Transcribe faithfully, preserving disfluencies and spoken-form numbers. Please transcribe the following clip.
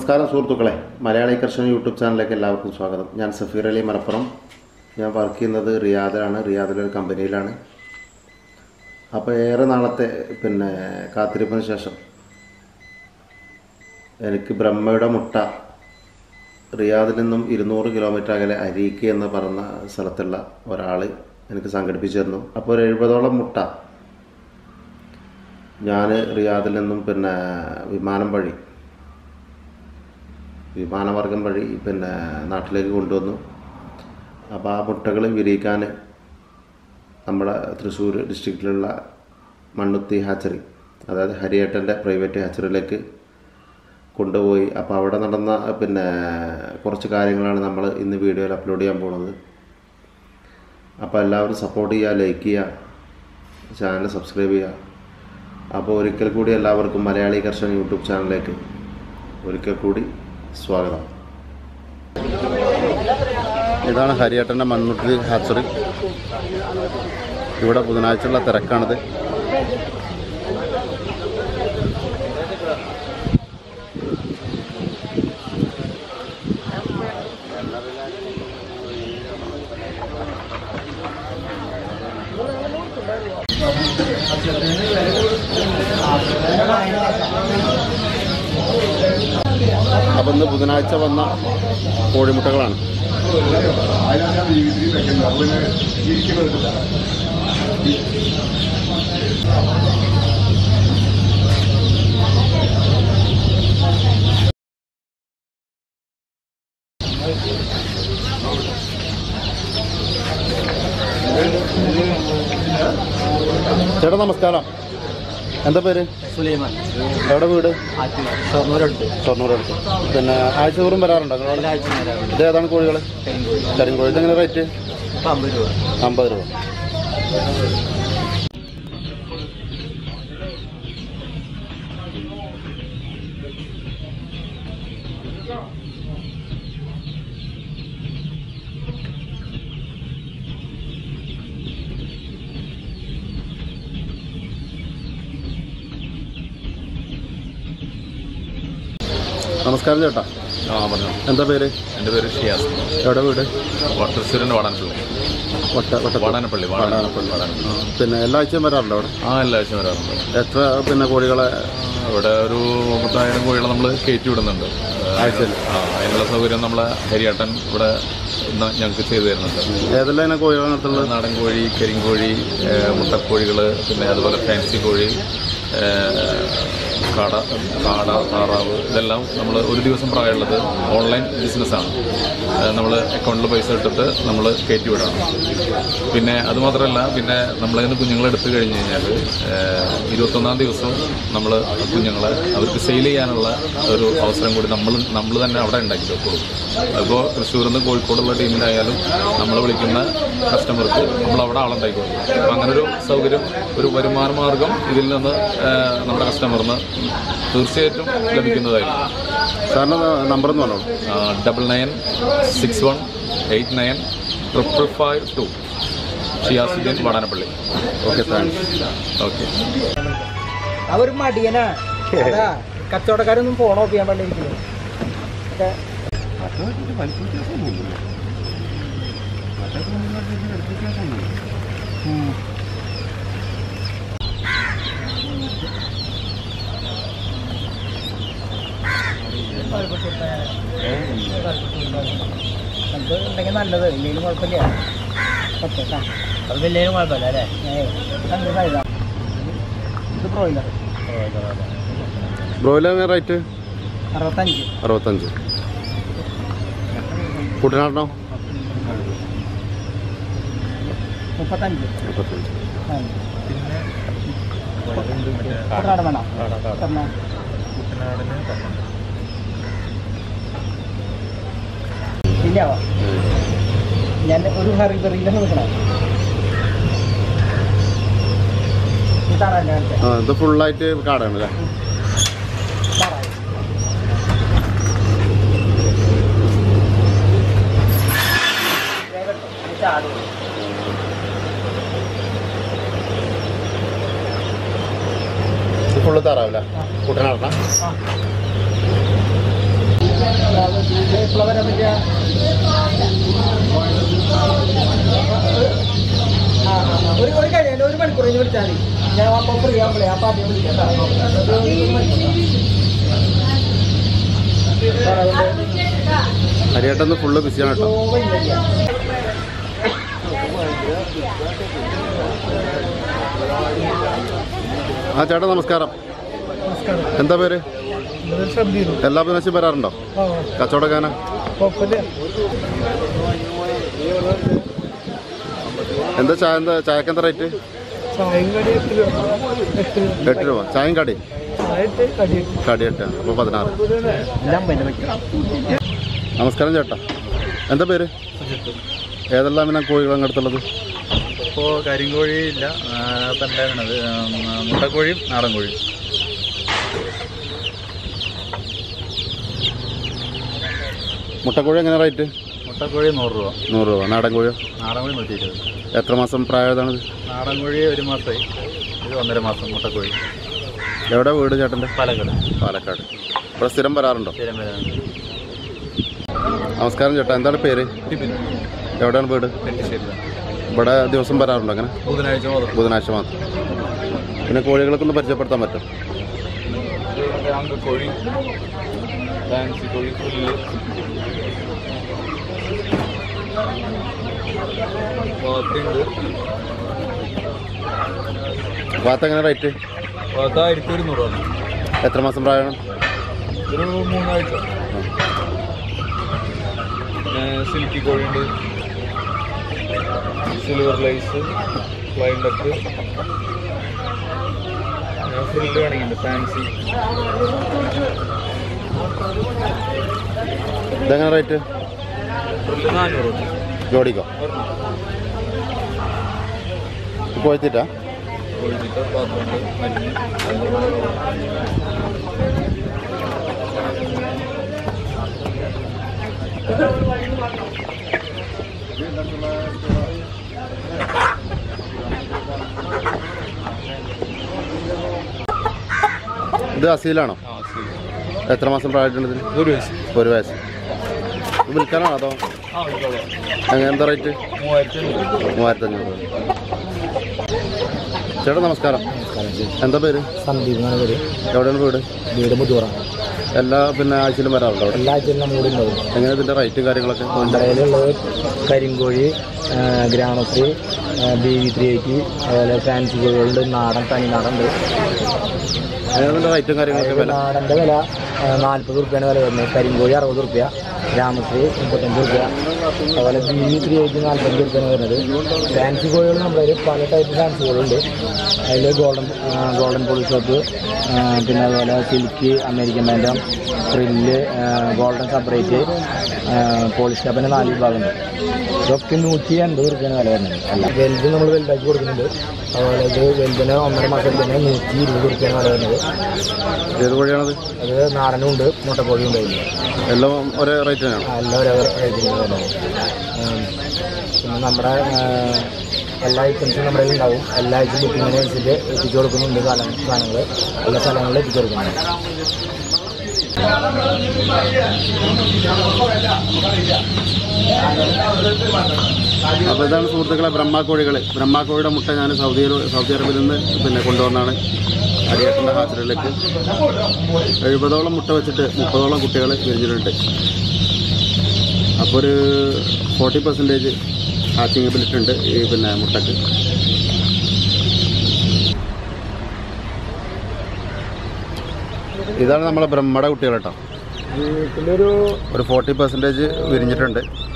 നമസ്കാരം സുഹൃത്തുക്കളെ, മലയാളി കർഷകൻ യൂട്യൂബ് ചാനലിലേക്ക് എല്ലാവർക്കും സ്വാഗതം. ഞാൻ സഫീർ അലി മലപ്പുറം. ഞാൻ വർക്ക് ചെയ്യുന്നത് റിയാദിലാണ്, റിയാദിലൊരു കമ്പനിയിലാണ്. അപ്പോൾ ഏറെ നാളത്തെ പിന്നെ കാത്തിരിപ്പിന് ശേഷം എനിക്ക് ബ്രഹ്മയുടെ മുട്ട റിയാദിൽ നിന്നും ഇരുന്നൂറ് കിലോമീറ്റർ അകലെ അരീക്ക് എന്ന് പറയുന്ന സ്ഥലത്തുള്ള ഒരാൾ എനിക്ക് സംഘടിപ്പിച്ചു തരുന്നു. അപ്പോൾ ഒരു എഴുപതോളം മുട്ട ഞാൻ റിയാദിൽ നിന്നും പിന്നെ വിമാനം വഴി വിമാനമാർഗം വഴി പിന്നെ നാട്ടിലേക്ക് കൊണ്ടുവന്നു. അപ്പോൾ ആ മുട്ടകൾ വിരിയിക്കാൻ നമ്മുടെ തൃശ്ശൂർ ഡിസ്ട്രിക്റ്റിലുള്ള മണ്ണുത്തി ഹാച്ചറി, അതായത് ഹരിയേട്ടൻ്റെ പ്രൈവറ്റ് ഹാച്ചറിയിലേക്ക് കൊണ്ടുപോയി. അപ്പോൾ അവിടെ നടന്ന പിന്നെ കുറച്ച് കാര്യങ്ങളാണ് നമ്മൾ ഇന്ന് വീഡിയോയിൽ അപ്ലോഡ് ചെയ്യാൻ പോകുന്നത്. അപ്പോൾ എല്ലാവരും സപ്പോർട്ട് ചെയ്യുക, ലൈക്ക് ചെയ്യുക, ചാനൽ സബ്സ്ക്രൈബ് ചെയ്യുക. അപ്പോൾ ഒരിക്കൽ കൂടി എല്ലാവർക്കും മലയാളി കർഷകൻ യൂട്യൂബ് ചാനലിലേക്ക് ഒരിക്കൽ കൂടി സ്വാഗതം. ഇതാണ് ഹരിയേട്ടൻ്റെ മണ്ണുത്തി ഹാച്ചറി. ഇവിടെ ബുധനാഴ്ചയുള്ള തിരക്കാണിത്. അപ്പം ഇന്ന് ബുധനാഴ്ച വന്ന കോഴിമുട്ടകളാണ്. ചേട്ടാ നമസ്കാരം, എന്താ പേര്? സുലൈമാൻ. എവിടെ വീട്? ഷൊർണൂരടുത്ത്. ഷൊർണൂരടുത്ത്. പിന്നെ ആഴ്ച തോറും വരാറുണ്ടോ? ഇത് ഏതാണ് കോഴികൾ? കരിങ്കോഴി. ഇതെങ്ങനെ റേറ്റ്? അമ്പത് രൂപ. അമ്പത് രൂപ. നമസ്കാരം ചേട്ടാ. ആ പറഞ്ഞു. എന്താ പേര്? എൻ്റെ പേര് ഷിയാസ്. എവിടെ വീട്? തൃശ്ശൂരിൻ്റെ വാടാനപ്പള്ളി. വാടാനപ്പള്ളി വാടാനപ്പള്ളി വാടാനപ്പള്ളി. പിന്നെ എല്ലാ ആഴ്ചയും വരാറുണ്ടോ അവിടെ? ആ എല്ലാ ആഴ്ചയും വരാറുണ്ട്. എത്ര പിന്നെ കോഴികളെ? ഇവിടെ ഒരു പത്തായിരം കോഴികളെ നമ്മൾ കയറ്റി വിടുന്നുണ്ട് ആഴ്ചയിൽ. ആ അതിനുള്ള സൗകര്യം നമ്മളെ ഹരിയേട്ടൻ ഇവിടെ ഞങ്ങൾക്ക് ചെയ്തു തരുന്നുണ്ട്. ഏതെല്ലാം കോഴികളാണ് നടത്തുള്ളത്? നാടൻ കോഴി, കരിങ്കോഴി, മുട്ടക്കോഴികൾ, പിന്നെ അതുപോലെ ഫാൻസി കോഴി, കാട കാട താറാവ്, ഇതെല്ലാം നമ്മൾ ഒരു ദിവസം പ്രായമുള്ളത് ഓൺലൈൻ ബിസിനസ്സാണ്. നമ്മൾ അക്കൗണ്ടിൽ പൈസ ഇട്ടിട്ട് നമ്മൾ കയറ്റി വിടണം. പിന്നെ അതുമാത്രമല്ല, പിന്നെ നമ്മളതിൽ നിന്ന് കുഞ്ഞുങ്ങളെ എടുത്തു കഴിഞ്ഞ് കഴിഞ്ഞാൽ ഇരുപത്തൊന്നാം ദിവസം നമ്മൾ കുഞ്ഞുങ്ങളെ അവർക്ക് സെയിൽ ചെയ്യാനുള്ള ഒരു അവസരം കൂടി നമ്മൾ നമ്മൾ തന്നെ അവിടെ ഉണ്ടാക്കി വെക്കുള്ളൂ. അപ്പോൾ തൃശ്ശൂരിൽ നിന്ന് കോഴിക്കോടുള്ള ടീമിനായാലും നമ്മൾ വിളിക്കുന്ന കസ്റ്റമർക്ക് നമ്മൾ അവിടെ ആളുണ്ടാക്കി കൊടുക്കും. അപ്പോൾ അങ്ങനൊരു സൗകര്യം, ഒരു വരുമാന മാർഗം ഇതിൽ നിന്ന് നമ്മുടെ കസ്റ്റമറിന് തീർച്ചയായിട്ടും ലഭിക്കുന്നതായിരിക്കും. സാറിൻ്റെ നമ്പർ എന്ന് പറഞ്ഞോ? Double nine six one eight nine triple five two. Shiyasuddin Vadanappally. Okay, thanks. Okay. അവർ മടിയനാ, കച്ചവടക്കാരൊന്നും പോണോ ചെയ്യാൻ വേണ്ടിയിരിക്കുന്നു. ഉണ്ടെങ്കിൽ നല്ലത്, ഇല്ലെങ്കിലും കുഴപ്പമില്ല. അത് വലിയ കുഴപ്പമില്ല അല്ലേ? ഇത് ബ്രോയിലർ. ബ്രോയിലറിന് റേറ്റ് അറുപത്തഞ്ച്. അറുപത്തഞ്ച്. കുട്ടനാടനോ? മുപ്പത്തഞ്ച്. മുപ്പത്തഞ്ച്. കുട്ടനാട് വേണം. ഇല്ല, ഞാൻ ഒരു ഹറിബറിയിലാണ് നിൽക്കണം. ആ ഇത് ഫുള്ളായിട്ട് കാടാണ് അല്ലേ? ഫുള്ള് താറാവില്ല കുട്ടനാടന. ഒരു ഒരു കഴിയാണ്ട് ഒരു മണിക്കൂർ കഴിഞ്ഞ് വിളിച്ചാൽ മതി. ഞാൻ അപ്പം ഫ്രീ ആകുമ്പോഴേ അപ്പം ആദ്യം വിളിക്കാം. ഹരിയേട്ടന്ന് ഫുള്ള് ബിസിയാണ് കേട്ടോ. ആ ചേട്ടാ നമസ്കാരം. എന്താ പേര്? എല്ലാ ബുധനാഴ്ചയും വരാറുണ്ടോ? കച്ചവടക്കാന എന്താ ചായ? എന്താ ചായക്ക് എന്താ റേറ്റ്? എട്ട് രൂപ ചായയും കടി കടി എട്ട് അപ്പോൾ പതിനാറ്. നമസ്കാരം ചേട്ടാ, എന്താ പേര്? ഏതെല്ലാം പിന്നെ കോഴികൾ അങ്ങടുത്തുള്ളത്? ഇപ്പോൾ കരിങ്കോഴി ഇല്ല, തണ്ടാണത് മുട്ടക്കോഴിയും നാടൻ കോഴിയും. മുട്ടക്കോഴി എങ്ങനെ റേറ്റ്? മുട്ടക്കോഴി നൂറ് രൂപ. നൂറ് രൂപ. നാടൻ കോഴിയോ? നാടൻ കോഴി നൂറ്റി ഇരുപത്. എത്ര മാസം പ്രായമായതാണിത്? നാടൻ കോഴി ഒരു മാസമായി, ഇത് ഒന്നര മാസം. മുട്ടക്കോഴി. എവിടെ വീട് ചേട്ടൻ്റെ? പാലക്കാട്. പാലക്കാട്. ഇവിടെ സ്ഥിരം വരാറുണ്ടോ? സ്ഥിരം വരാറുണ്ട്. നമസ്കാരം ചേട്ടാ, എന്താണ് പേര്? എവിടെയാണ് വീട്? ഇവിടെ ദിവസം വരാറുണ്ടോ അങ്ങനെ? ബുധനാഴ്ച മാത്രം. ബുധനാഴ്ച മാത്രം. പിന്നെ കോഴികളൊക്കെ ഒന്ന് പരിചയപ്പെടുത്താൻ പറ്റും? കോഴി, ഫാൻസി കോഴി, പുല്ല്, വാത്തുണ്ട്. വാത്ത് എങ്ങനെ റേറ്റ്? വാത്ത് ആയിരത്തി ഒരുന്നൂറ് രൂപ. എത്ര മാസം പ്രായമാണ്? ഒരു മൂന്നാഴ്ച. പിന്നെ സിൽക്കി കോഴിയുണ്ട്, സിൽവർ ലൈസ്, ഫ്ലൈൻ ഡക്ക്, ഫ്രില്ല് വേണമെങ്കിൽ ഫാൻസി. ഇതെങ്ങനെ റേറ്റ്? ഫ്രില്ല് നാനൂറ് രൂപ ജോഡിക്കോ? കോഴിത്തീറ്റ? കോഴിത്തീറ്റ, പാത്രമുണ്ട്, മരുന്ന്. ഇത് അസീലാണോ? എത്ര മാസം പ്രായമായിട്ടുണ്ട് ഇതിന്? ഒരു വയസ്സ്. ഒരു വയസ്സ്. വിൽക്കാനാണോ അതോ അങ്ങനെ? എന്താ റേറ്റ്? മൂവായിരത്തി അഞ്ഞൂറ്. ചേട്ടാ നമസ്കാരം. എന്താ പേര്? സന്ദീപ് എന്നാണ് പേര്. എവിടെയാണ് വീട്? വീട് മുതുറ. എല്ലാ പിന്നെ ആഴ്ചയിലും വരാറുണ്ടോ? എല്ലാ ആഴ്ചയിലും നമ്മുടെ കൂടെ ഉണ്ടാവും. എങ്ങനെ ഇതിൻ്റെ റേറ്റ് കാര്യങ്ങളൊക്കെ? കടയിലുള്ളത് കരിങ്കോഴി, Gramasree, B V three eighty, അതുപോലെ ഫാൻസി കോഴികളുണ്ട്, നാടൻ തനി നാടൻ ഉണ്ട്. അതിൻ്റെ റേറ്റും കാര്യങ്ങളൊക്കെ? വില നാടൻ്റെ വില നാൽപ്പത് റുപ്യാണ് വില വരുന്നത്. കരിങ്കോഴി അറുപത് റുപ്യ, ഗ്രാമശ്രീ മുപ്പത്തഞ്ച് റുപ്യ, അതുപോലെ ബി വി ത്രീ എയ്റ്റി നാൽപ്പത്തഞ്ച് റുപ്യാണ് വരുന്നത്. ഫാൻസി കോഴികൾ നമ്മുടെ കയ്യിൽ പല ടൈപ്പ് ഫാൻസി കോഴികളുണ്ട്. അതിൽ ഗോൾഡൻ ഗോൾഡൻ പോളിഷോപ്പ്, പിന്നെ അതുപോലെ silky, American bantam, frill, golden separate, polish ഷാപ്പിൻ്റെ നാല് വിഭാഗമുണ്ട്. ഇതൊക്കെ നൂറ്റി അൻപത് റുപ്യാണ് വില വരുന്നത്. അല്ല വലുത് നമ്മൾ വലുതാക്കി കൊടുക്കുന്നുണ്ട്. അതുപോലെ ഇത് വലുതിന് ഒന്നര മാസം തന്നെ നൂറ്റി ഇരുപത് റുപ്യാണ് വില വരുന്നത്. ഏത് കോഴിയാണത്? അത് നാടനും ഉണ്ട്, മുട്ടക്കോഴിയും ഉണ്ട്. എല്ലാം ഒരേ റേറ്റ് തന്നെയാണ്? എല്ലാം ഒരേ റേറ്റിന് വരുന്നത്. പിന്നെ നമ്മുടെ എല്ലാ ഐറ്റംസും നമ്മുടെ കയ്യിൽ ഉണ്ടാവും. എല്ലാ ആഴ്ച ബുക്കിങ്ങിനനുസരിച്ച് എത്തിച്ചു കൊടുക്കുന്നുണ്ട്. സാധനം സാധനങ്ങൾ എല്ലാ സ്ഥലങ്ങളിലും എത്തിച്ചു കൊടുക്കുന്നുണ്ട്. അപ്പോൾ ഇതാണ് സുഹൃത്തുക്കളെ ബ്രഹ്മാക്കോഴികൾ. ബ്രഹ്മാക്കോഴിയുടെ മുട്ട ഞാൻ സൗദി സൗദി അറേബ്യയിൽ നിന്ന് പിന്നെ കൊണ്ടുവന്നാണ് ഹരിയേട്ടൻ്റെ ഹാച്ചറിയിലേക്ക്. എഴുപതോളം മുട്ട വെച്ചിട്ട് മുപ്പതോളം കുട്ടികൾ വിരിഞ്ഞിട്ടുണ്ട്. അപ്പോൾ ഒരു ഫോർട്ടി പെർസെൻറ്റേജ് ഹാച്ചിങ് എബിലിറ്റി ഉണ്ട് ഈ പിന്നെ മുട്ടക്ക്. ഇതാണ് നമ്മളെ ബ്രഹ്മയുടെ കുട്ടികൾ കേട്ടോ. വീട്ടിലൊരു ഒരു ഫോർട്ടി പെർസെൻറ്റേജ് വിരിഞ്ഞിട്ടുണ്ട്.